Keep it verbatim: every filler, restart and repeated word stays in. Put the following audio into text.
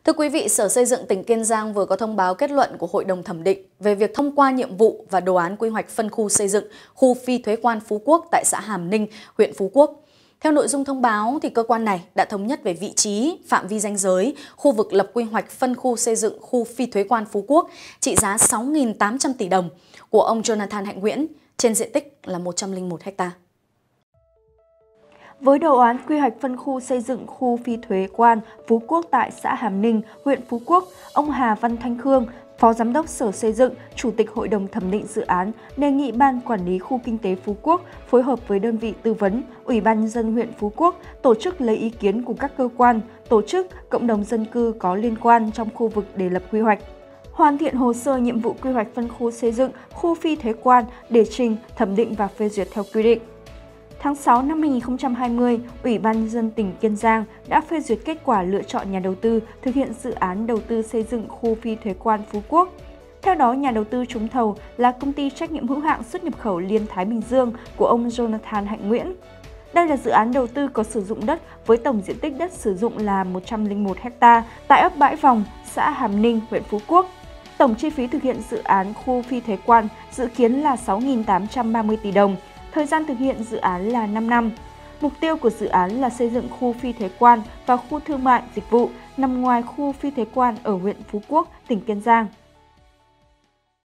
Thưa quý vị, Sở Xây dựng tỉnh Kiên Giang vừa có thông báo kết luận của Hội đồng thẩm định về việc thông qua nhiệm vụ và đồ án quy hoạch phân khu xây dựng khu phi thuế quan Phú Quốc tại xã Hàm Ninh, huyện Phú Quốc. Theo nội dung thông báo, thì cơ quan này đã thống nhất về vị trí, phạm vi ranh giới, khu vực lập quy hoạch phân khu xây dựng khu phi thuế quan Phú Quốc trị giá sáu nghìn tám trăm tỷ đồng của ông Jonathan Hạnh Nguyễn trên diện tích là một trăm lẻ một ha. Với đồ án quy hoạch phân khu xây dựng khu phi thuế quan Phú Quốc tại xã Hàm Ninh, huyện Phú Quốc, ông Hà Văn Thanh Khương, Phó Giám đốc Sở Xây dựng, Chủ tịch Hội đồng thẩm định dự án đề nghị Ban Quản lý Khu Kinh tế Phú Quốc phối hợp với đơn vị tư vấn, Ủy ban Nhân dân huyện Phú Quốc tổ chức lấy ý kiến của các cơ quan, tổ chức, cộng đồng dân cư có liên quan trong khu vực để lập quy hoạch. Hoàn thiện hồ sơ nhiệm vụ quy hoạch phân khu xây dựng khu phi thuế quan để trình, thẩm định và phê duyệt theo quy định. Tháng sáu năm hai nghìn không trăm hai mươi, Ủy ban Nhân dân tỉnh Kiên Giang đã phê duyệt kết quả lựa chọn nhà đầu tư thực hiện dự án đầu tư xây dựng khu phi thuế quan Phú Quốc. Theo đó, nhà đầu tư trúng thầu là Công ty trách nhiệm hữu hạn xuất nhập khẩu Liên Thái Bình Dương của ông Jonathan Hạnh Nguyễn. Đây là dự án đầu tư có sử dụng đất với tổng diện tích đất sử dụng là một trăm lẻ một ha tại ấp Bãi Vòng, xã Hàm Ninh, huyện Phú Quốc. Tổng chi phí thực hiện dự án khu phi thuế quan dự kiến là sáu nghìn tám trăm ba mươi tỷ đồng. Thời gian thực hiện dự án là năm năm. Mục tiêu của dự án là xây dựng khu phi thuế quan và khu thương mại dịch vụ nằm ngoài khu phi thuế quan ở huyện Phú Quốc, tỉnh Kiên Giang.